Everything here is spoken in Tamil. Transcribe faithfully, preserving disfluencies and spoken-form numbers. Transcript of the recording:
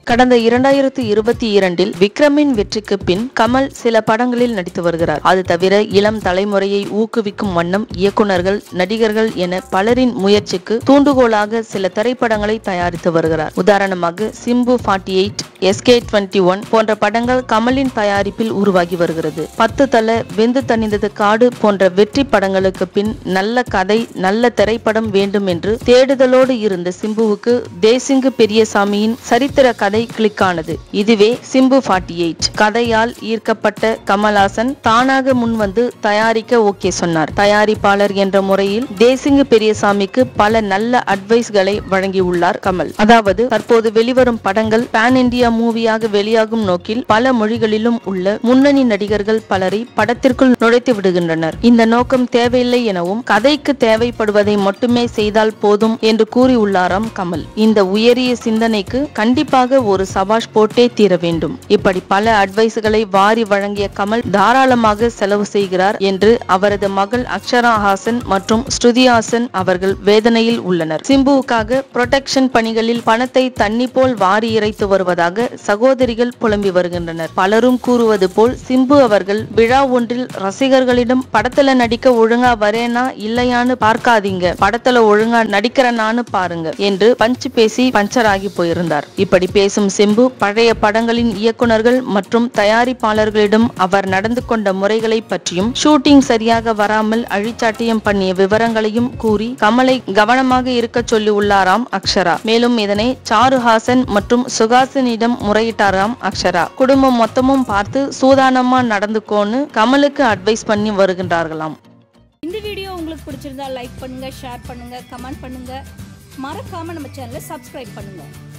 கடந்த இரண்டாயிரத்து இருபத்தி இரண்டில் விக்ரமின் வெற்றிக்கு பின் கமல் சில படங்களில் நடித்து வருகிறார். அது தவிர இளம் தலைமுறையை ஊக்குவிக்கும் வண்ணம் இயக்குநர்கள், நடிகர்கள் என பலரின் முயற்சிக்கு தூண்டுகோலாக சில திரைப்படங்களை தயாரித்து வருகிறார். உதாரணமாக சிம்பு நாற்பத்தி எட்டு, எஸ் கே இருபத்தி ஒன்று போன்ற படங்கள் கமலின் தயாரிப்பில் உருவாகி வருகிறது. பத்து தல, வெந்து தணிந்தது காடு போன்ற வெற்றி படங்களுக்கு பின் நல்ல கதை, நல்ல திரைப்படம் வேண்டும் என்று தேடுதலோடு இருந்த சிம்புவுக்கு தேசிங்கு பெரியசாமியின் சரித்திர கதை கிளிக் ஆனது. இதுவே சிம்பு நாற்பத்தி எட்டு. கதையால் ஈர்க்கப்பட்ட கமல்ஹாசன் தானாக முன்வந்து தயாரிக்க ஓகே சொன்னார். தயாரிப்பாளர் என்ற முறையில் தேசிங்கு பெரியசாமிக்கு பல நல்ல அட்வைஸ்களை வழங்கியுள்ளார் கமல். அதாவது தற்போது வெளிவரும் படங்கள் பேன் இந்தியா மூவியாக வெளியாகும் நோக்கில் பல மொழிகளிலும் உள்ள முன்னணி நடிகர்கள் பலரை படத்திற்குள் நுழைத்து விடுகின்றனர். இந்த நோக்கம் தேவையில்லை எனவும் கதைக்கு தேவைப்படுவதை மட்டுமே செய்தால் போதும் என்று கூறியுள்ளாராம் கமல். இந்த உயரிய சிந்தனைக்கு கண்டிப்பாக ஒரு சபாஷ் போட்டே தீர வேண்டும். இப்படி பல அட்வைஸ்களை வாரி வழங்கிய கமல் தாராளமாக செலவு செய்கிறார் என்று அவரது மகள் அக்ஷரா ஹாசன் மற்றும் ஸ்ருதி ஹாசன் அவர்கள் வேதனையில் உள்ளனர். சிம்புவுக்காக புரொடெக்ஷன் பணிகளில் பணத்தை தண்ணி போல் வாரி இறைத்து வருவதாக சகோதரிகள் புலம்பி வருகின்றனர். பலரும் கூறுவது போல் சிம்பு அவர்கள் விழா ஒன்றில் ரசிகர்களிடம் படத்துல நடிக்க ஒழுங்கா வரேனா இல்லையான்னு பார்க்காதீங்க, படத்துல ஒழுங்கா நடிக்கிறனான்னு பாருங்க என்று பஞ்சு பேசி பஞ்சர் ஆகி போயிருந்தார். இப்படி பேசும் சிம்பு பழைய படங்களின் இயக்குநர்கள் மற்றும் தயாரிப்பாளர்களிடம் அவர் நடந்து கொண்ட முறைகளை பற்றியும் ஷூட்டிங் சரியாக வராமல் அழிச்சாட்டியம் பண்ணிய விவரங்களையும் கூறி கமலை கவனமாக இருக்க சொல்லி உள்ளாராம் அக்ஷரா. மேலும் இதனை சாருஹாசன் மற்றும் சுகாசினிடம் முறையிட்டாராம் அக்ஷரா. குடும்பம் மொத்தமும் பார்த்து சூதானமா நடந்துக்கோன்னு கமலுக்கு அட்வைஸ் பண்ணி வருகின்றார்களாம். இந்த வீடியோ உங்களுக்கு பிடிச்சிருந்தா லைக் பண்ணுங்க, ஷேர் பண்ணுங்க, கமெண்ட் பண்ணுங்க. மறக்காம நம்ம சேனலை சப்ஸ்கிரைப் பண்ணுங்க.